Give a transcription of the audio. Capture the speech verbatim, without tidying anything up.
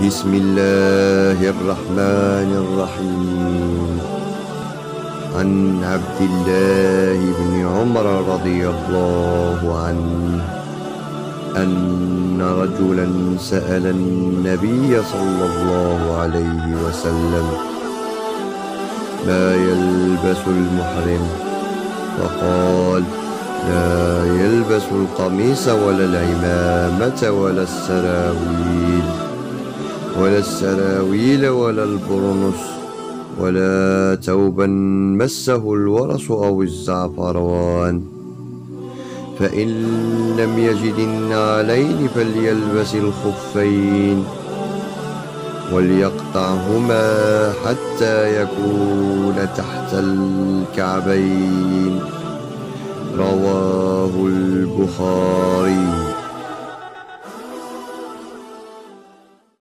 بسم الله الرحمن الرحيم. عن عبد الله بن عمر رضي الله عنه أن رجلا سأل النبي صلى الله عليه وسلم: ما يلبس المحرم؟ فقال: لا يلبس القميص ولا العمامة ولا السراويل ولا السراويل ولا البرنس ولا ثوبا مسه الورس أو الزعفران، فإن لم يجد النعلين فليلبس الخفين وليقطعهما حتى يكون تحت الكعبين. رواه البخاري.